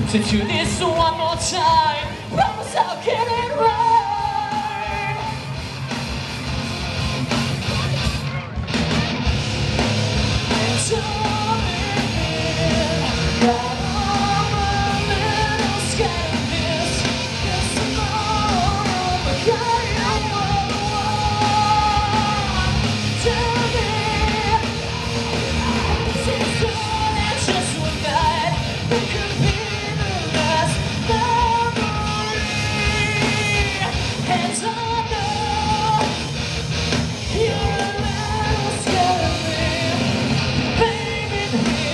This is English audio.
To do this one more time, promise I'll get it right. And don't admit that I'm a little scared of this. 'Cause tomorrow I'm a guy I wanna want. Tell me, since only just one night, it could be the last memory. And I know you're a little scared of me, baby.